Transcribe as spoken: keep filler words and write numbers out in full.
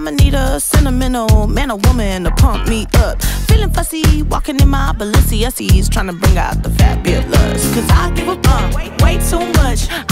I'ma need a sentimental man or woman to pump me up. Feeling fussy, walking in my Balenciennes, trying to bring out the fabulous. Cause I give a fuck way, way too much.